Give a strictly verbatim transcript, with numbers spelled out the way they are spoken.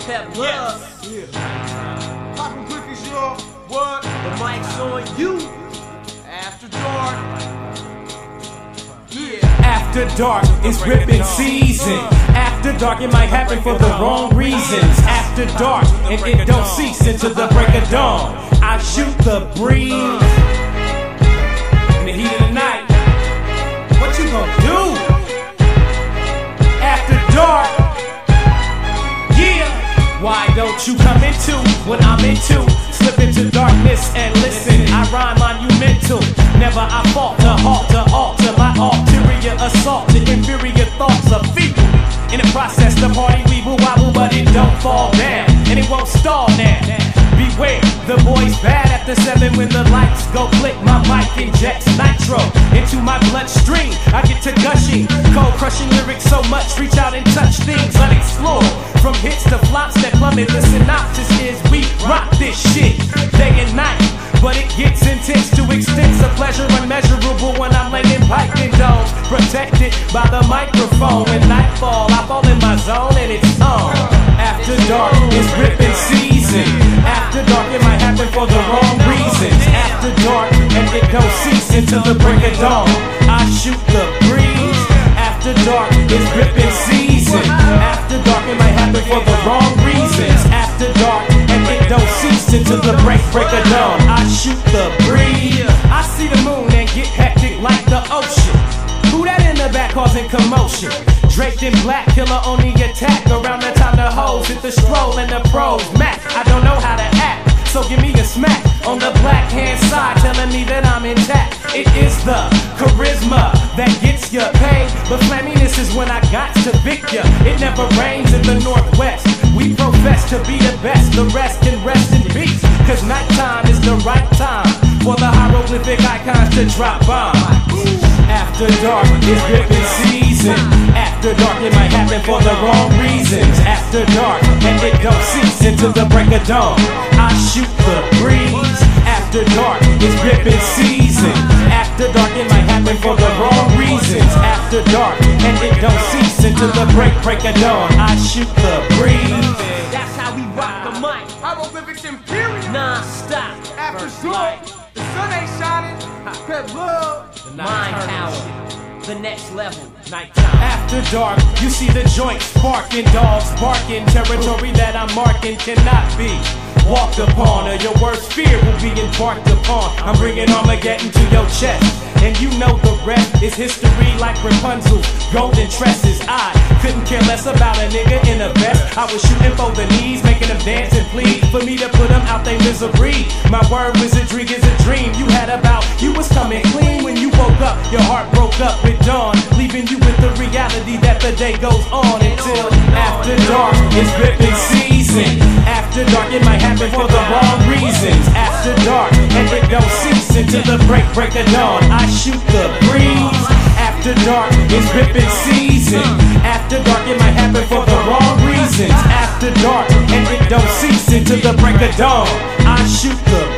Pep Love. Yes. Yeah. Hieroglyphics, y'all. What? The mic's on you. After dark. Yeah. After dark is ripping season. After dark it might happen for the wrong reasons. After dark and it don't cease until the break of dawn. I shoot the breeze in the heat of the night. What you gonna do? After dark. Yeah. Why don't you come into what I'm into? Slip into darkness and listen. I rhyme monumental. Never I fault to halt to alter my ulterior assault to inferior thoughts of feeble. In the process, the party we will wobble, but it don't fall down and it won't stall now. Beware, the boy's bad after seven when the lights go click. My mic injects nitro into my bloodstream. I get to gushing, cold crushing lyrics so much. Reach out and touch things unexplored. From hits to flops that plummet, the synopsis is we rock this shit day and night. But it gets intense to extents of pleasure unmeasurable when I'm laying pipe in domes. Protected by the microphone. When nightfall, I fall in my zone and it's on. After dark is ripping season. After dark it might happen for the wrong reasons. After dark and it don't cease until the break of dawn. I shoot the breeze. After dark is ripping season. After dark it might happen for the wrong reasons. After dark and it don't cease until the break break of dawn. I shoot the breeze. I see the moon and get hectic like the ocean. Who that in the back causing commotion? Draped in black, killer only attack around the time the hoes hit the stroll and the pros Mac. I don't know how to act, so give me a smack on the black hand side, telling me that I'm intact. It is the charisma that gets ya paid, but flaminess is when I got to pick ya. It never rains in the Northwest. We profess to be the best, the rest can rest in peace. Cause nighttime is the right time for the hieroglyphic icons to drop bombs. After dark is ripping season. After dark it might happen for the wrong reasons. After dark and it don't cease until the break of dawn. I shoot the breeze. After dark is ripping season. After dark it might happen for the wrong reasons. After dark and it don't cease until the break break of dawn. I shoot the breeze. That's how we rock the mic. Hieroglyphics inferior. Non-stop. After dark, the sun ain't shining. Pep Love. Mind power. The next level. Nighttime. After dark, you see the joints sparking, dogs barking. Territory that I'm marking cannot be walked upon, or your worst fear will be embarked upon. I'm bringing Armageddon to your chest, and you know the rest is history like Rapunzel's golden tresses. I couldn't care less about a nigga in a vest. I was shooting for the knees, making them dance and plead for me to put them out they misery. My word wizardry is a dream you had about. You was coming clean when you woke up. Your heart broke up with dawn, leaving you with the reality that the day goes on until after dark is ripping season. After dark it might happen for the wrong reasons. After dark and it don't cease until the break break of dawn. I shoot the breeze. After dark is ripping season. After dark it might happen for the wrong reasons. After dark and it don't cease until the break of dawn. I shoot the